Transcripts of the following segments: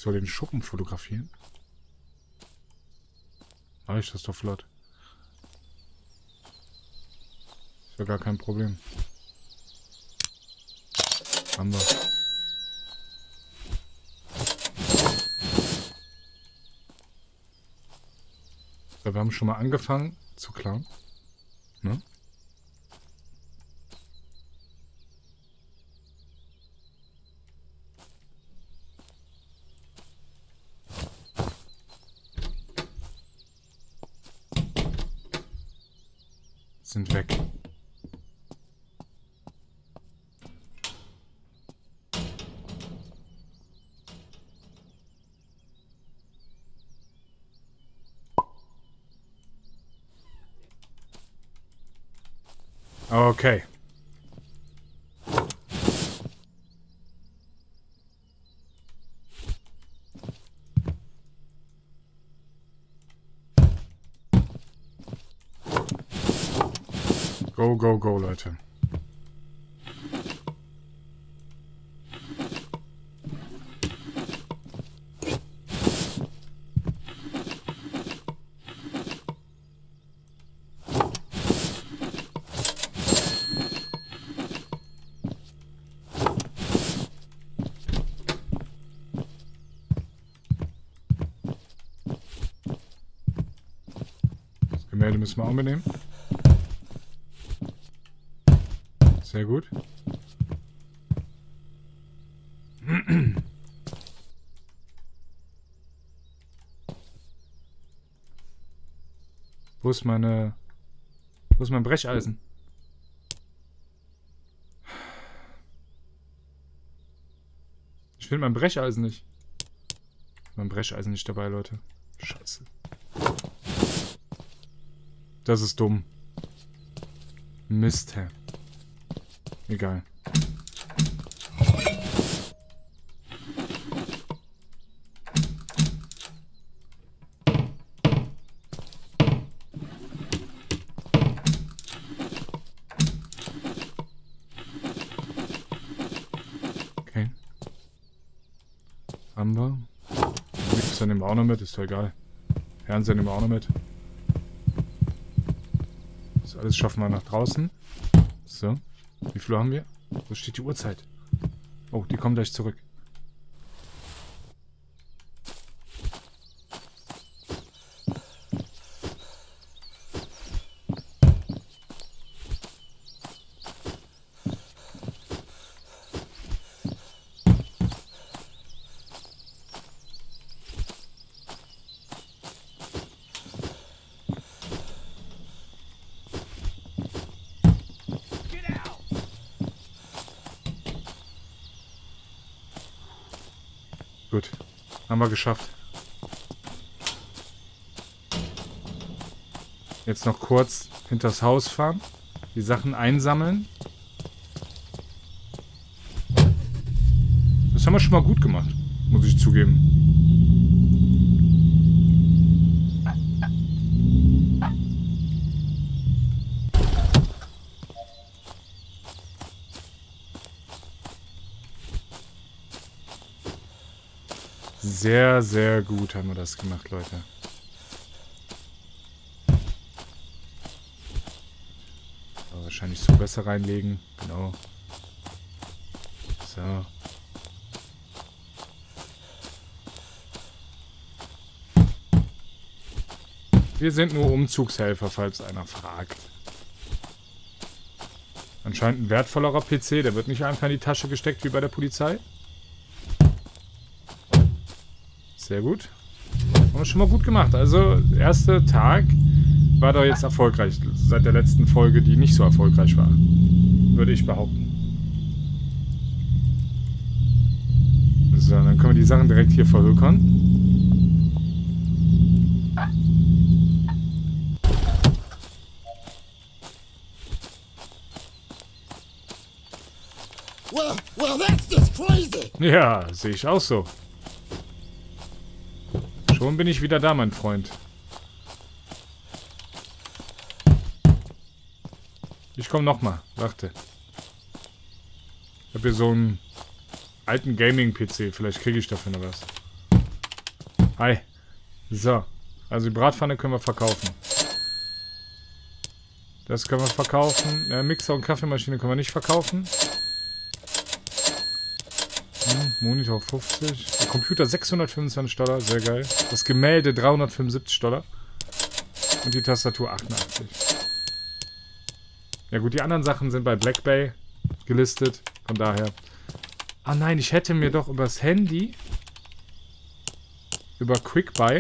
soll den Schuppen fotografieren. Mach ich das doch flott. Ist ja gar kein Problem. Haben wir. So, wir haben schon mal angefangen zu klauen. Ne? Sind weg. Okay. Go, go, go, Leute. Das Gemälde müssen wir auch mitnehmen. Sehr gut. Wo ist mein Brecheisen? Ich finde mein Brecheisen nicht. Mein Brecheisen nicht dabei, Leute. Scheiße. Das ist dumm. Mist, hä. Egal. Okay. Haben wir. Mixer nehmen wir auch noch mit, ist doch egal. Fernseher nehmen wir auch noch mit. Das alles schaffen wir nach draußen. So. Wie viel haben wir? Wo steht die Uhrzeit? Oh, die kommen gleich zurück. Gut, haben wir geschafft. Jetzt noch kurz hinters Haus fahren, die Sachen einsammeln. Das haben wir schon mal gut gemacht, muss ich zugeben. Sehr, sehr gut haben wir das gemacht, Leute. Aber wahrscheinlich so besser reinlegen. Genau. So. Wir sind nur Umzugshelfer, falls einer fragt. Anscheinend ein wertvollerer PC. Der wird nicht einfach in die Tasche gesteckt wie bei der Polizei. Sehr gut. Haben wir schon mal gut gemacht. Also, der erste Tag war doch jetzt erfolgreich. Seit der letzten Folge, die nicht so erfolgreich war. Würde ich behaupten. So, dann können wir die Sachen direkt hier verhökern. Well, that's just crazy. Ja, sehe ich auch so. Schon bin ich wieder da, mein Freund. Ich komme nochmal. Warte. Ich habe hier so einen alten Gaming-PC. Vielleicht kriege ich dafür noch was. Hi. So. Also die Bratpfanne können wir verkaufen. Das können wir verkaufen. Mixer und Kaffeemaschine können wir nicht verkaufen. Monitor 50. Der Computer $625. Sehr geil. Das Gemälde $375. Und die Tastatur 88. Ja gut, die anderen Sachen sind bei Black Bay gelistet. Von daher. Ah nein, ich hätte mir doch übers Handy, über Quickbuy,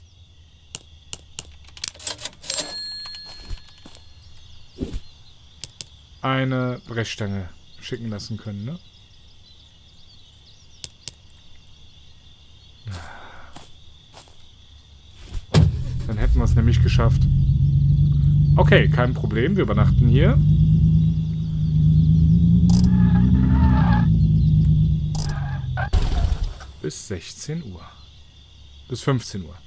eine Brechstange schicken lassen können, ne? Dann hätten wir es nämlich geschafft. Okay, kein Problem. Wir übernachten hier. Bis 16 Uhr. Bis 15 Uhr.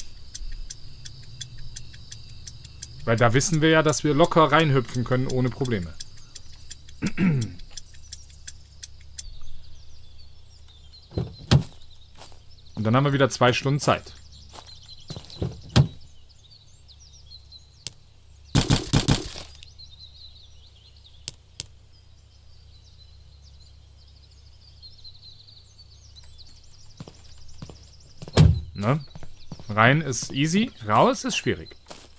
Weil da wissen wir ja, dass wir locker reinhüpfen können ohne Probleme. Und dann haben wir wieder 2 Stunden Zeit. Ne? Rein ist easy, raus ist schwierig.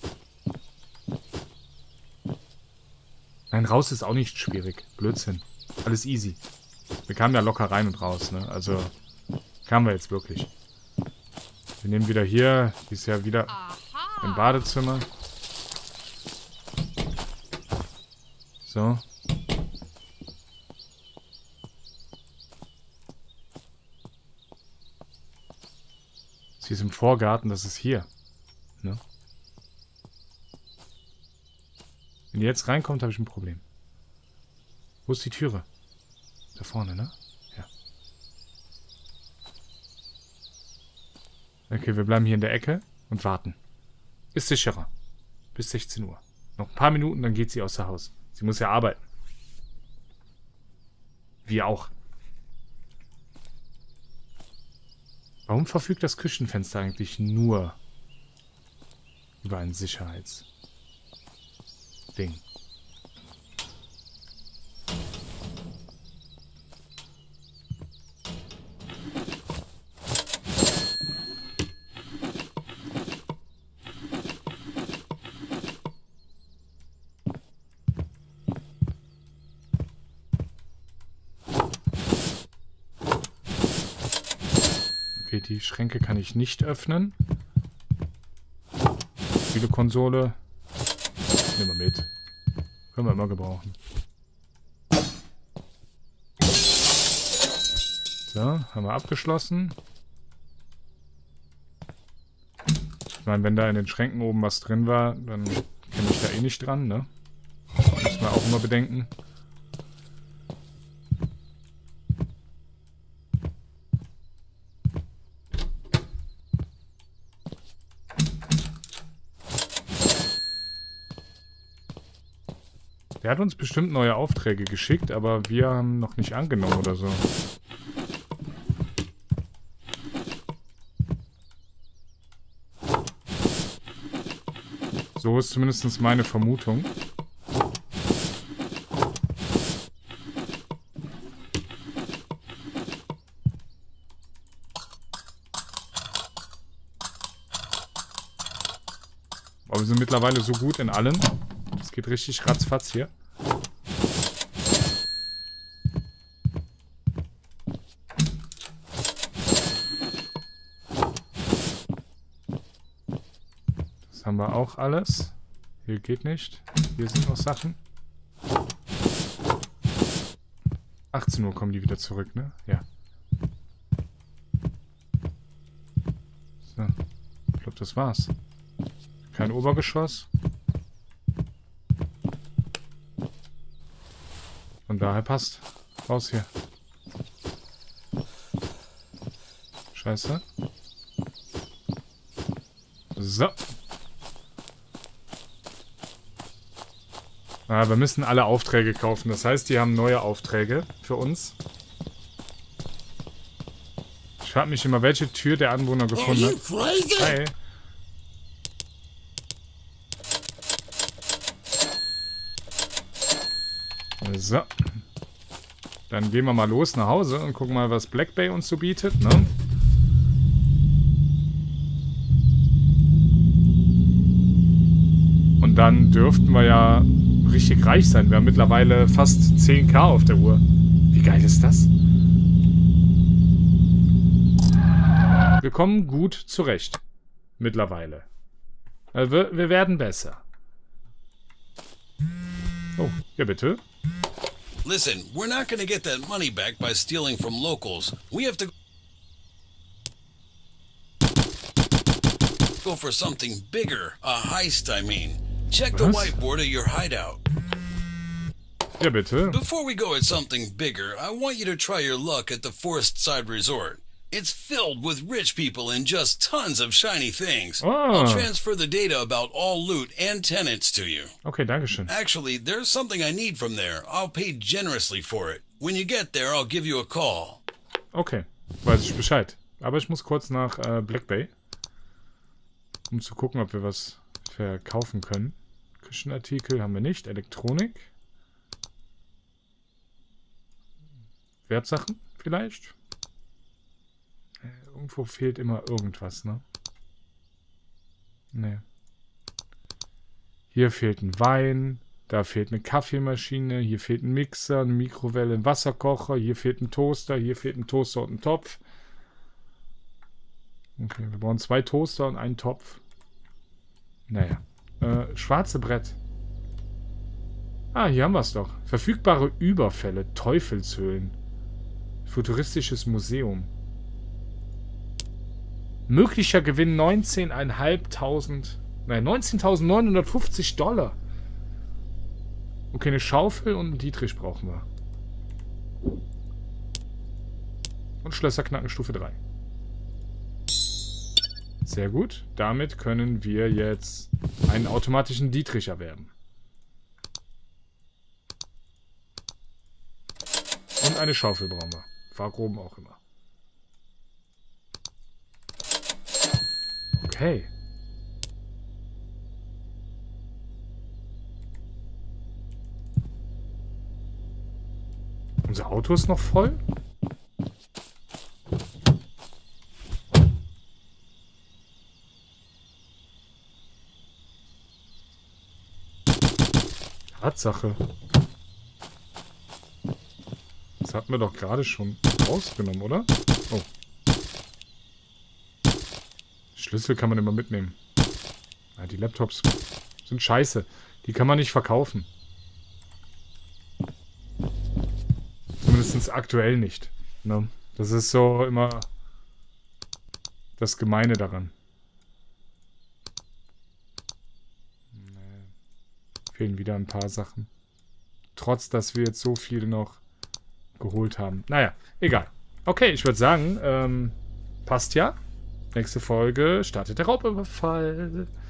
Nein, raus ist auch nicht schwierig. Blödsinn. Alles easy. Wir kamen ja locker rein und raus, ne? Also, kamen wir jetzt wirklich. Wir nehmen wieder hier, die ist ja wieder im Badezimmer. So. Sie ist im Vorgarten, das ist hier. Ne? Wenn die jetzt reinkommt, habe ich ein Problem. Wo ist die Türe? Da vorne, ne? Ja. Okay, wir bleiben hier in der Ecke und warten. Ist sicherer. Bis 16 Uhr. Noch ein paar Minuten, dann geht sie außer Haus. Sie muss ja arbeiten. Wir auch. Warum verfügt das Küchenfenster eigentlich nur über ein Sicherheitsding? Okay, die Schränke kann ich nicht öffnen. Spielekonsole. Nehmen wir mit. Können wir immer gebrauchen. So, haben wir abgeschlossen. Ich meine, wenn da in den Schränken oben was drin war, dann käme ich da eh nicht dran, ne? Müssen wir auch immer bedenken. Der hat uns bestimmt neue Aufträge geschickt, aber wir haben noch nicht angenommen oder so. So ist zumindest meine Vermutung. Aber wir sind mittlerweile so gut in allem. Es geht richtig ratzfatz hier. Das haben wir auch alles. Hier geht nicht. Hier sind noch Sachen. 18 Uhr kommen die wieder zurück, ne? Ja. So. Ich glaube, das war's. Kein Obergeschoss. Von daher passt. Raus hier. Scheiße. So. Ah, wir müssen alle Aufträge kaufen. Das heißt, die haben neue Aufträge für uns. Ich frage mich immer, welche Tür der Anwohner Are gefunden you hat. crazy? Hey. So. Dann gehen wir mal los nach Hause und gucken mal, was Black Bay uns so bietet, ne? Und dann dürften wir ja richtig reich sein. Wir haben mittlerweile fast 10.000 auf der Uhr. Wie geil ist das? Wir kommen gut zurecht. Mittlerweile. Wir werden besser. Oh, ja bitte. Listen, we're not gonna get that money back by stealing from locals. We have to go for something bigger. A heist, I mean. Check the Was? whiteboard at your hideout. Ja bitte. Before we go at something bigger, I want you to try your luck at the Forest Side Resort. It's filled with rich people and just tons of shiny things. Oh. I'll transfer the data about all loot and tenants to you. Okay, dankeschön. Actually, there's something I need from there. I'll pay generously for it. When you get there, I'll give you a call. Okay, weiß ich Bescheid. Aber ich muss kurz nach Black Bay. Um zu gucken, ob wir was verkaufen können. Küchenartikel haben wir nicht. Elektronik. Wertsachen vielleicht. Irgendwo fehlt immer irgendwas, ne? Ne. Hier fehlt ein Wein. Da fehlt eine Kaffeemaschine. Hier fehlt ein Mixer, eine Mikrowelle, ein Wasserkocher. Hier fehlt ein Toaster. Hier fehlt ein Toaster und ein Topf. Okay, wir brauchen 2 Toaster und einen Topf. Naja. Schwarze Brett. Ah, hier haben wir es doch. Verfügbare Überfälle. Teufelshöhlen. Futuristisches Museum. Möglicher Gewinn 19.950 $. Okay, eine Schaufel und einen Dietrich brauchen wir. Und Schlösser knacken Stufe 3. Sehr gut. Damit können wir jetzt einen automatischen Dietrich erwerben. Und eine Schaufel brauchen wir. Warum auch immer. Okay. Unser Auto ist noch voll? Tatsache. Das hatten wir doch gerade schon rausgenommen, oder? Oh. Schlüssel kann man immer mitnehmen. Ja, die Laptops sind scheiße. Die kann man nicht verkaufen. Zumindest aktuell nicht. Ne? Das ist so immer das Gemeine daran. Fehlen wieder ein paar Sachen. Trotz, dass wir jetzt so viel noch geholt haben. Naja, egal. Okay, ich würde sagen, passt ja. Nächste Folge startet der Raubüberfall.